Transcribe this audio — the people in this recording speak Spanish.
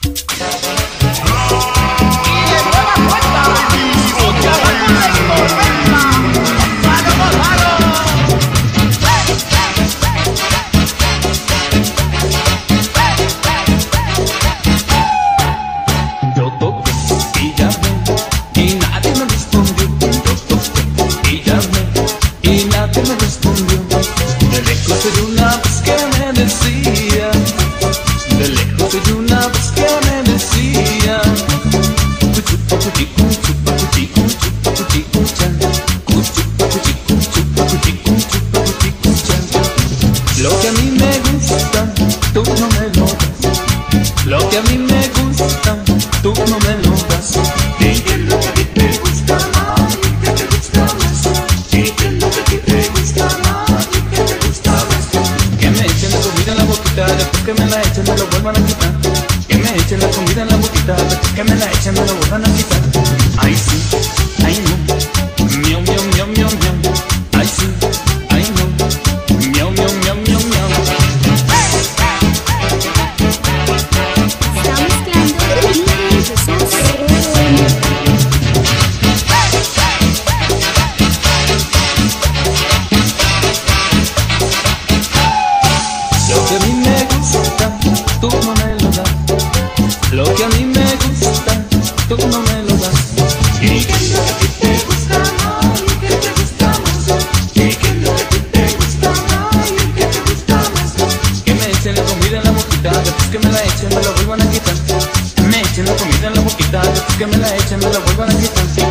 Lo que a mí me gusta, tú no me lo das. Lo que a mí me gusta, tú no me lo das. ¿Y qué es lo que a ti te gusta más? ¿Y qué te gusta más? ¿Y qué es lo que a ti te gusta más? ¿Y qué te gusta más? Que me echen la comida en la boquita, después que me la echen me lo vuelvan a quitar. Que me echen la comida en la boquita, después que me la echen me lo vuelvan a quitar. Ay sí, ay no, miau miau miau miau miau. Ay sí, ay no, miau miau miau miau miau. Está mezclando DJ Desastre. Lo que a mí me gusta, tú no me lo das. Lo que a mí me gusta, tú no me lo das. ¿Y qué es lo que a ti te gusta más? ¿Y qué te gusta más? ¿Y qué es lo que a ti te gusta más? ¿Y qué te gusta más? Que me echen la comida en la boquita, después que me la echen me la vuelvan a quitar. Que me echen la comida en la boquita, después que me la echen me la vuelvan a quitar.